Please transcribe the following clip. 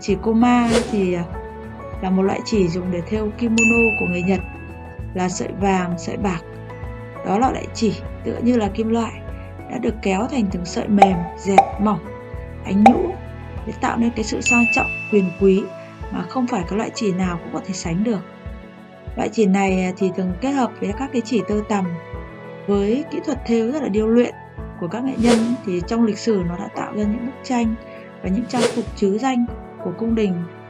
Chỉ koma thì là một loại chỉ dùng để thêu kimono của người Nhật, là sợi vàng, sợi bạc. Đó là loại chỉ tựa như là kim loại, đã được kéo thành từng sợi mềm, dẹt, mỏng, ánh nhũ để tạo nên cái sự sang trọng, quyền quý mà không phải cái loại chỉ nào cũng có thể sánh được. Loại chỉ này thì thường kết hợp với các cái chỉ tơ tằm với kỹ thuật thêu rất là điêu luyện của các nghệ nhân, thì trong lịch sử nó đã tạo ra những bức tranh và những trang phục trứ danh của cung đình